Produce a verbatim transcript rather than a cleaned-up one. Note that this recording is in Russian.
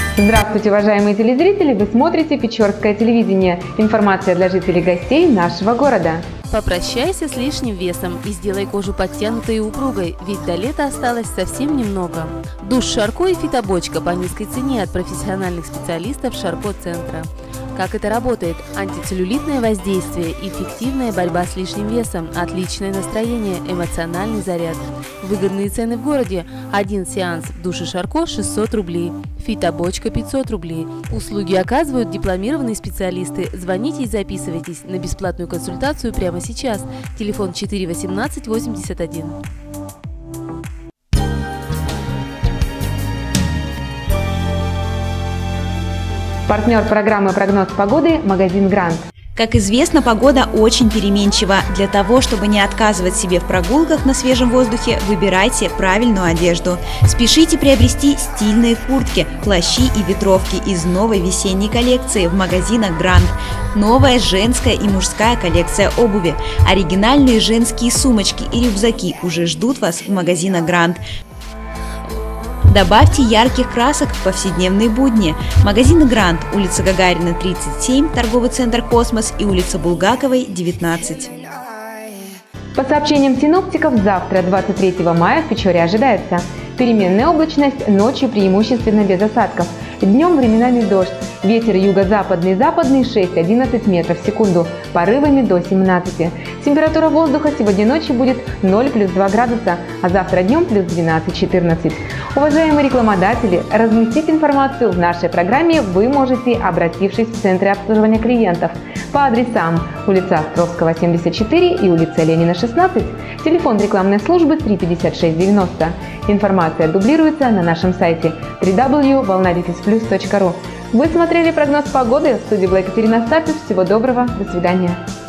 Здравствуйте, уважаемые телезрители! Вы смотрите Печорское телевидение. Информация для жителей и гостей нашего города. Попрощайся с лишним весом и сделай кожу подтянутой и упругой, ведь до лета осталось совсем немного. Душ Шарко и фитобочка по низкой цене от профессиональных специалистов Шарко-центра. Как это работает? Антицеллюлитное воздействие, эффективная борьба с лишним весом, отличное настроение, эмоциональный заряд. Выгодные цены в городе. Один сеанс в душе Шарко шестьсот рублей, фитобочка пятьсот рублей. Услуги оказывают дипломированные специалисты. Звоните и записывайтесь на бесплатную консультацию прямо сейчас. Телефон четыре восемнадцать восемьдесят один. Партнер программы «Прогноз погоды» – магазин «Грант». Как известно, погода очень переменчива. Для того, чтобы не отказывать себе в прогулках на свежем воздухе, выбирайте правильную одежду. Спешите приобрести стильные куртки, плащи и ветровки из новой весенней коллекции в магазинах «Грант». Новая женская и мужская коллекция обуви. Оригинальные женские сумочки и рюкзаки уже ждут вас в магазинах «Грант». Добавьте ярких красок в повседневные будни. Магазины «Грант», улица Гагарина, тридцать семь, торговый центр «Космос» и улица Булгаковой, девятнадцать. По сообщениям синоптиков, завтра, двадцать третьего мая, в Печоре ожидается переменная облачность, ночью преимущественно без осадков. Днем временами дождь. Ветер юго-западный, западный шесть-одиннадцать метров в секунду, порывами до семнадцати. Температура воздуха сегодня ночью будет ноль плюс два градуса, а завтра днем плюс двенадцать-четырнадцать. Уважаемые рекламодатели, разместить информацию в нашей программе вы можете, обратившись в Центры обслуживания клиентов по адресам улица Островского, семьдесят четыре и улица Ленина, шестнадцать, телефон рекламной службы три пятьдесят шесть девяносто. Информация дублируется на нашем сайте дабл ю дабл ю дабл ю точка волна плюс точка ру. Вы смотрели прогноз погоды. В студии была Екатерина Остапев. Всего доброго. До свидания.